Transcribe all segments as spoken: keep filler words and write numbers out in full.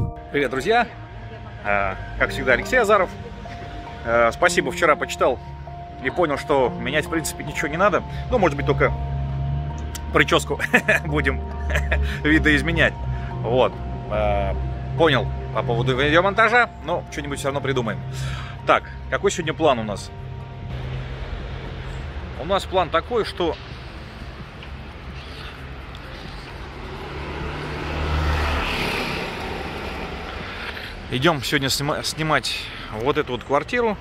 Привет, друзья! Как всегда, Алексей Азаров. Спасибо, вчера почитал и понял, что менять в принципе ничего не надо. Ну, может быть, только прическу будем видоизменять. Вот. Понял по поводу видеомонтажа, но что-нибудь все равно придумаем. Так, какой сегодня план у нас? У нас план такой, что идем сегодня снима снимать вот эту вот квартиру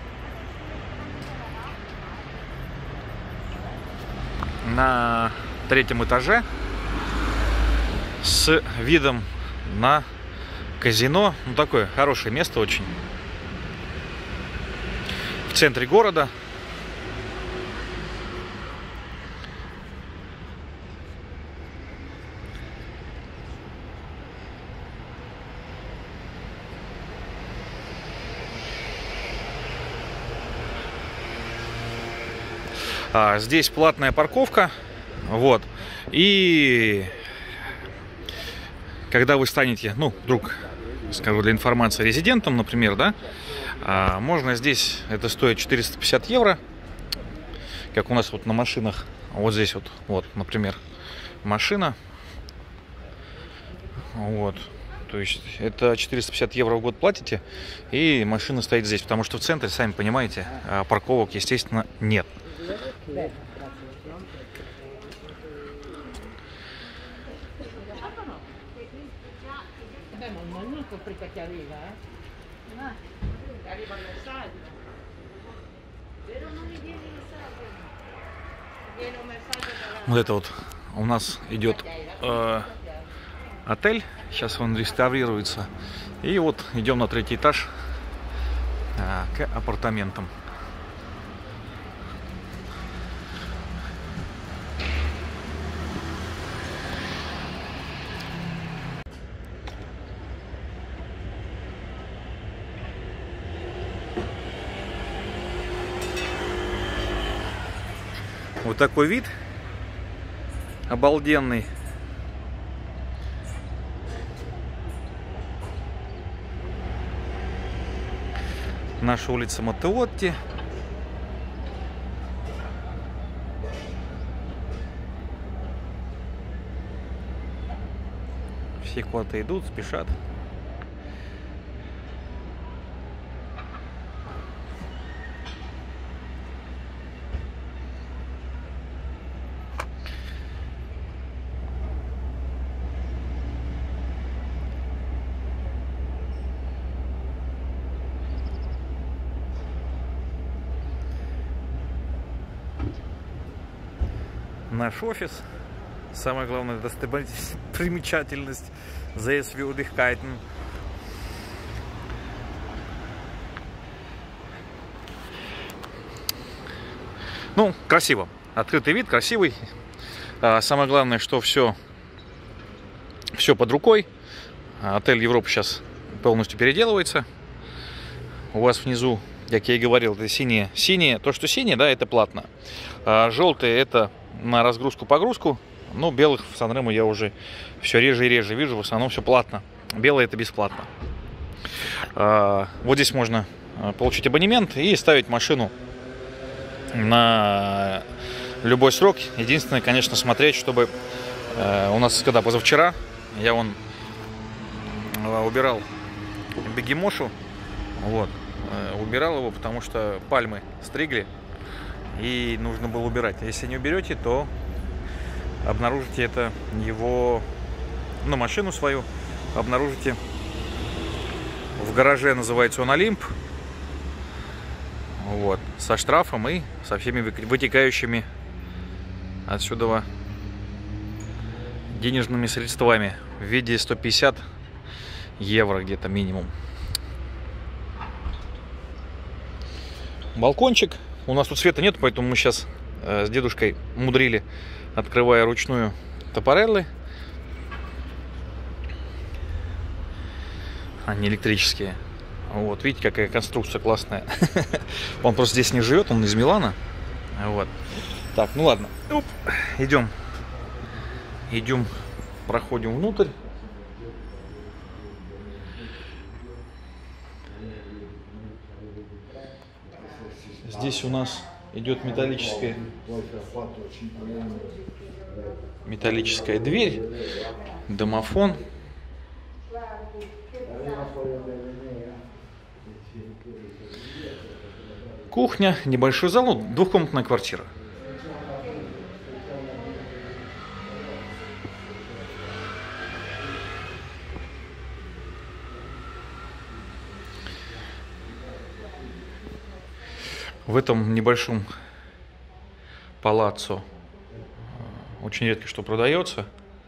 на третьем этаже с видом на казино. Ну, такое хорошее место очень. В центре города. А, здесь платная парковка, вот, и когда вы станете, ну, вдруг, скажу для информации, резидентом, например, да, а, можно здесь, это стоит четыреста пятьдесят евро, как у нас вот на машинах, вот здесь вот, вот, например, машина, вот, то есть это четыреста пятьдесят евро в год платите, и машина стоит здесь, потому что в центре, сами понимаете, парковок, естественно, нет. Вот это вот у нас идет э, отель, сейчас он реставрируется, и вот идем на третий этаж э, к апартаментам. Вот такой вид обалденный. Наша улица Маттеотти. Все куда-то идут, спешат. Наш офис. Самое главное, достопримечательность Sehenswürdigkeiten. Ну, красиво. Открытый вид, красивый. А самое главное, что все, все под рукой. Отель Европа сейчас полностью переделывается. У вас внизу, как я и говорил, это синее. Синее, то, что синее, да, это платно. А желтые это на разгрузку-погрузку. Но белых в Сан-Ремо я уже все реже и реже вижу. В основном все платно. Белое это бесплатно. А, вот здесь можно получить абонемент и ставить машину на любой срок. Единственное, конечно, смотреть, чтобы э, у нас, когда позавчера я вон э, убирал бегемошу, вот, э, убирал его, потому что пальмы стригли и нужно было убирать. Если не уберете, то обнаружите это его, ну, машину свою обнаружите в гараже, называется он Олимп. Вот, со штрафом и со всеми вытекающими отсюда денежными средствами в виде сто пятьдесят евро где-то минимум. Балкончик. У нас тут света нет, поэтому мы сейчас э, с дедушкой мудрили, открывая ручную тапареллы. Они электрические. Вот, видите, какая конструкция классная. Он просто здесь не живет, он из Милана. Вот. Так, ну ладно. Оп. Идем. Идем, проходим внутрь. Здесь у нас идет металлическая, металлическая дверь, домофон. Кухня, небольшой зал, ну, двухкомнатная квартира. В этом небольшом палаццо очень редко что продается.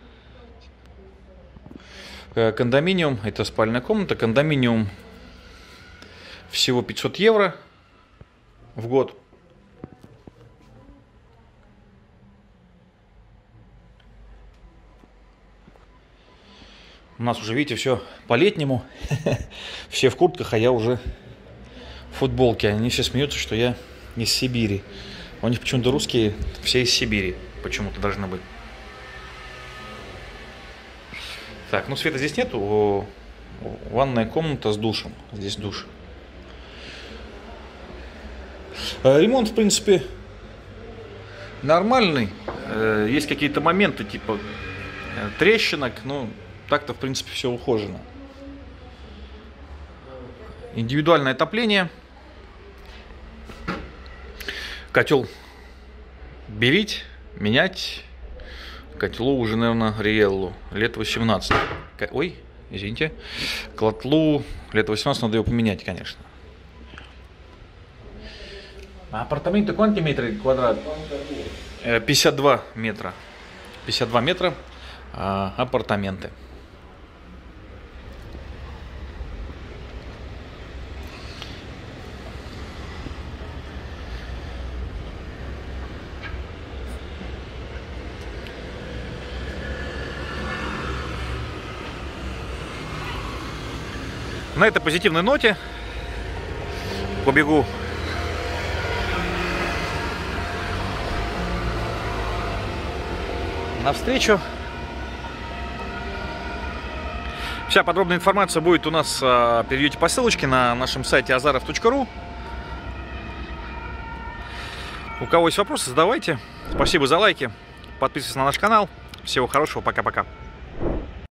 Кондоминиум, это спальная комната, кондоминиум всего пятьсот евро в год. У нас уже, видите, все по-летнему, все в куртках, а я уже в футболке. Они все смеются, что я из Сибири. У них почему-то русские все из Сибири почему-то должны быть. Так, ну света здесь нету. Ванная комната с душем. Здесь душ. Ремонт, в принципе, нормальный. Есть какие-то моменты, типа трещинок, но так-то, в принципе, все ухожено. Индивидуальное отопление. Котел белить, менять. Котлу уже, наверное, Риеллу. Лет восемнадцать. Ой, извините. Котлу лет восемнадцать надо его поменять, конечно. Апартаменты quanti метры квадрат? пятьдесят два метра. пятьдесят два метра а, апартаменты. На этой позитивной ноте побегу навстречу. Вся подробная информация будет у нас, перейдете по ссылочке на нашем сайте азаров точка ру. У кого есть вопросы, задавайте. Спасибо за лайки. Подписывайтесь на наш канал. Всего хорошего. Пока-пока.